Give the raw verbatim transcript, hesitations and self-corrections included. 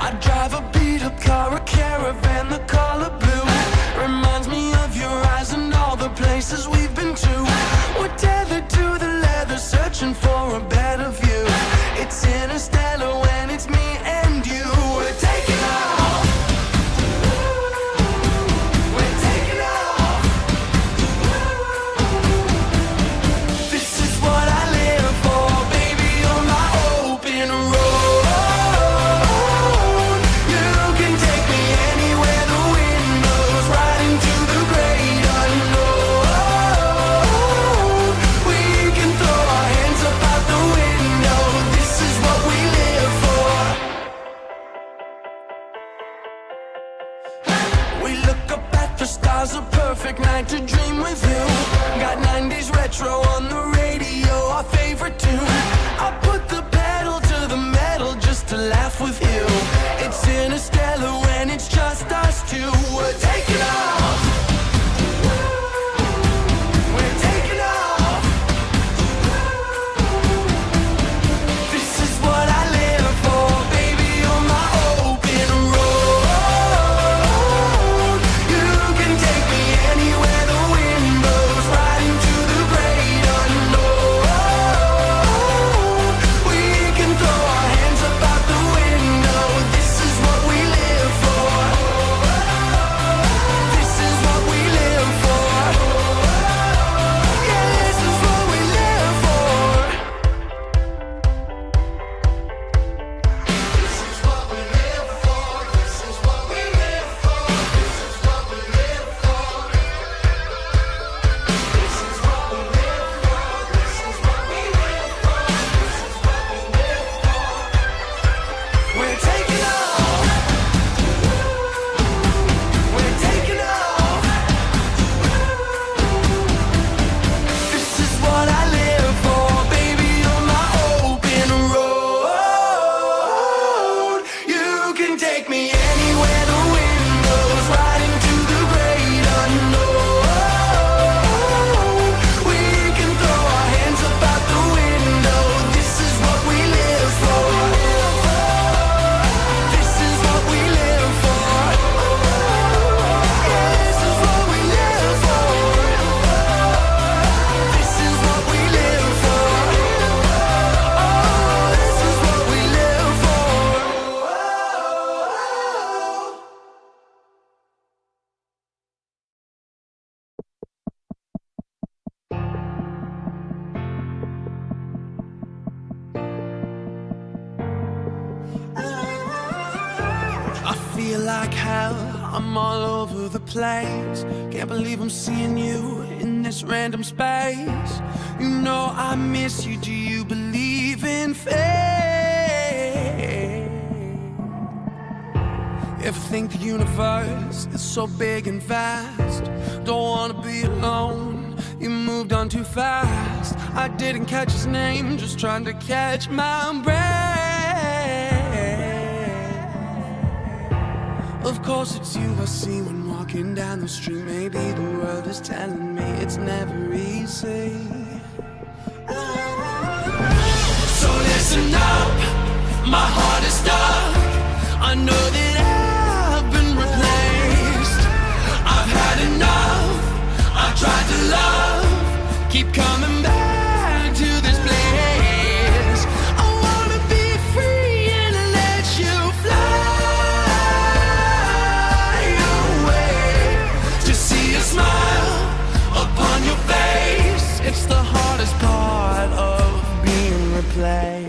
I drive a beat-up car, a caravan, the color blue. Reminds me of your eyes and all the places we've been to. We're tethered to the leather, searching for a better view. It's interstellar when it's me and you. We're taking off. We're taking off. This is what I live for, baby, on my open road. You can take me anywhere the wind blows, right into the great unknown. We can throw our hands up out the window. This is what we live for. We look up at the stars, a perfect night to dream with you. Got nineties retro on the radio, our favorite tune. I put the pedal to the metal just to laugh with you. It's interstellar when it's just us two. We're taking off. We're taking off. This is what I live for, baby, on my open road. You can take me anywhere the wind blows, right into the great unknown. We can throw our hands up out the window. This is what we live for. This is what we live for. Yeah, this is what we live for. This is what we live for. This is what we live for. This is what we live for. This is what we live for. This is what we live for. This is what we live for. We're taking off. We're taking off. This is what I live for, baby, on my open road. You can take me anywhere the wind blows, right into the great unknown. We can throw our hands up out the window. This is what we live for. This is what we live for. Yeah, this is what we live for. This is what we live for. Oh, this is what we live for. I feel like hell, I'm all over the place. Can't believe I'm seeing you in this random space. You know I miss you, do you believe in fate? Ever think the universe is so big and vast? Don't wanna be alone, you moved on too fast. I didn't catch his name, just trying to catch my breath. Of course it's you I see when walking down the street. Maybe the world is telling me it's never easy. So listen up, my heart is stuck. I know that I've been replaced. I've had enough, I've tried to love. Keep coming back to this place. I wanna be free and let you fly away. To see a smile upon your face, it's the hardest part of being replaced.